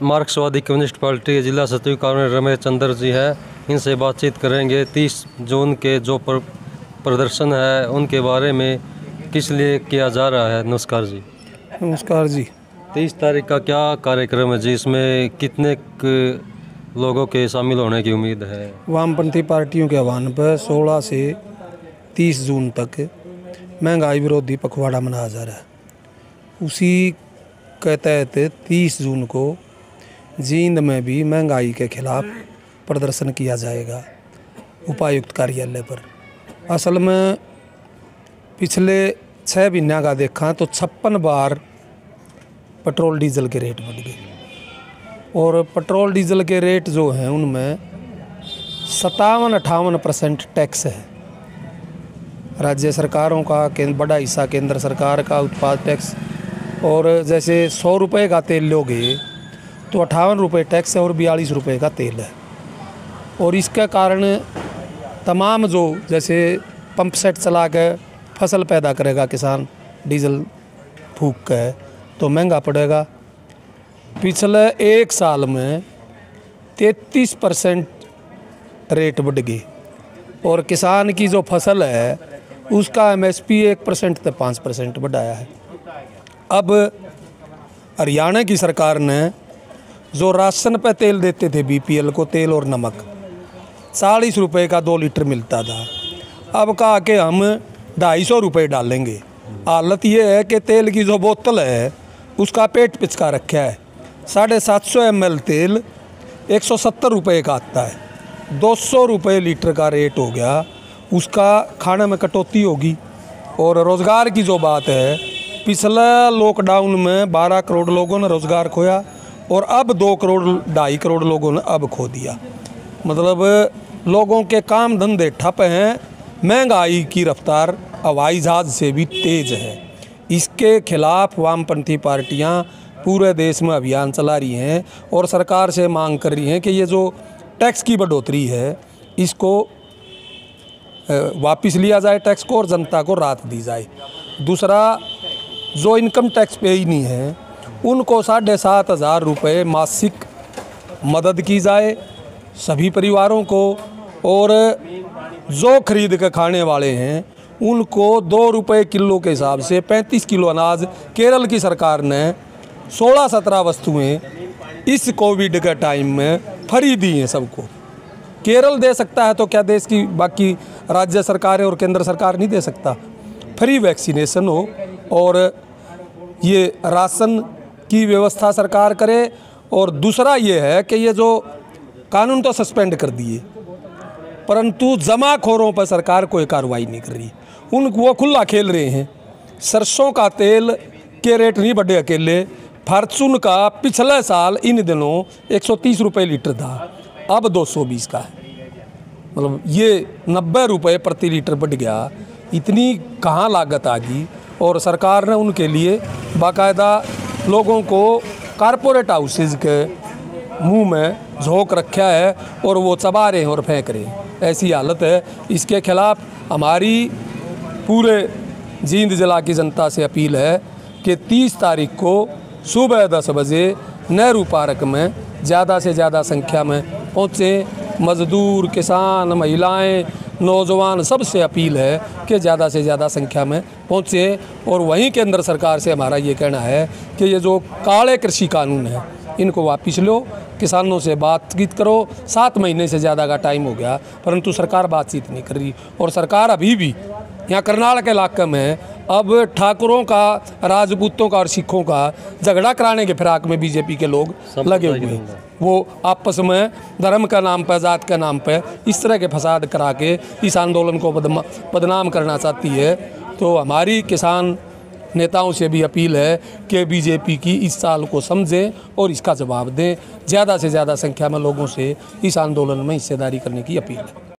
मार्क्सवादी communist party के जिला सचिव कर्नल रमेश चंद्र जी है, इनसे बातचीत करेंगे। 30 जून के जो प्रदर्शन है उनके बारे में किस लिए किया जा रहा है। नमस्कार जी। नमस्कार जी। 30 तारीख का क्या कार्यक्रम है जी, इसमें कितने लोगों के शामिल होने की उम्मीद है। वामपंथी पार्टियों के आह्वान पर 16 से 30 जून तक महंगाई विरोधी पखवाड़ा मनाया जा रहा है। उसी के तहत 30 जून को जींद में भी महंगाई के खिलाफ प्रदर्शन किया जाएगा उपायुक्त कार्यालय पर। असल में पिछले 6 महीने का देखा तो 56 बार पेट्रोल डीजल के रेट बढ़ गए और पेट्रोल डीजल के रेट जो हैं उनमें 57-58% टैक्स है। राज्य सरकारों का बड़ा हिस्सा केंद्र सरकार का उत्पाद टैक्स, और जैसे 100 रुपये का तेल लोगे तो 58 रुपये टैक्स है और 42 रुपये का तेल है। और इसके कारण तमाम जो जैसे पंप सेट चला के फसल पैदा करेगा किसान डीजल फूक के तो महंगा पड़ेगा। पिछले 1 साल में 33% रेट बढ़ गई और किसान की जो फसल है उसका MSP 1% से 5% बढ़ाया है। अब हरियाणा की सरकार ने जो राशन पे तेल देते थे BPL को, तेल और नमक 40 रुपये का 2 लीटर मिलता था, अब कहा कि हम 250 रुपये डालेंगे। हालत ये है कि तेल की जो बोतल है उसका पेट पिचका रखा है। 750 ml तेल 170 रुपये का आता है, 200 रुपये लीटर का रेट हो गया। उसका खाने में कटौती होगी। और रोज़गार की जो बात है, पिछले लॉकडाउन में 12 करोड़ लोगों ने रोज़गार खोया और अब 2-2.5 करोड़ लोगों ने अब खो दिया। मतलब लोगों के काम धंधे ठप हैं। महंगाई की रफ्तार हवाई जहाज़ से भी तेज़ है। इसके खिलाफ वामपंथी पार्टियां पूरे देश में अभियान चला रही हैं और सरकार से मांग कर रही हैं कि ये जो टैक्स की बढ़ोतरी है इसको वापस लिया जाए टैक्स को और जनता को राहत दी जाए। दूसरा, जो इनकम टैक्स पे ही नहीं है उनको 7,500 रुपये मासिक मदद की जाए सभी परिवारों को। और जो खरीद के खाने वाले हैं उनको 2 रुपये किलो के हिसाब से 35 किलो अनाज केरल की सरकार ने 16-17 वस्तुएं इस कोविड के टाइम में फ्री दी हैं सबको। केरल दे सकता है तो क्या देश की बाकी राज्य सरकारें और केंद्र सरकार नहीं दे सकता। फ्री वैक्सीनेशन हो और ये राशन की व्यवस्था सरकार करे। और दूसरा ये है कि ये जो कानून तो सस्पेंड कर दिए परंतु जमाखोरों पर सरकार कोई कार्रवाई नहीं कर रही। वो खुला खेल रहे हैं। सरसों का तेल के रेट नहीं बढ़े अकेले, फॉर्चून का पिछले साल इन दिनों 130 रुपये लीटर था, अब 220 का है। मतलब ये 90 रुपये प्रति लीटर बढ़ गया। इतनी कहाँ लागत आ गई। और सरकार ने उनके लिए बाकायदा लोगों को कारपोरेट हाउसेज के मुंह में झोंक रखा है और वो चबा रहे हैं और फेंक रहे हैं, ऐसी हालत है। इसके खिलाफ हमारी पूरे जींद जिला की जनता से अपील है कि 30 तारीख को सुबह 10 बजे नेहरू पार्क में ज़्यादा से ज़्यादा संख्या में पहुँचें। मज़दूर, किसान, महिलाएं, नौजवान सबसे अपील है कि ज़्यादा से ज़्यादा संख्या में पहुँचें। और वहीं केंद्र सरकार से हमारा ये कहना है कि ये जो काले कृषि कानून है इनको वापस लो, किसानों से बातचीत करो। 7 महीने से ज़्यादा का टाइम हो गया परंतु सरकार बातचीत नहीं कर रही। और सरकार अभी भी यहाँ करनाल के इलाके में अब ठाकुरों का, राजपूतों का और सिखों का झगड़ा कराने के फिराक में बीजेपी के लोग लगे हुए हैं। वो आपस में धर्म का नाम पर, जात के नाम पर इस तरह के फसाद करा के इस आंदोलन को बदनाम करना चाहती है। तो हमारी किसान नेताओं से भी अपील है कि बीजेपी की इस साल को समझें और इसका जवाब दें। ज़्यादा से ज़्यादा संख्या में लोगों से इस आंदोलन में हिस्सेदारी करने की अपील है।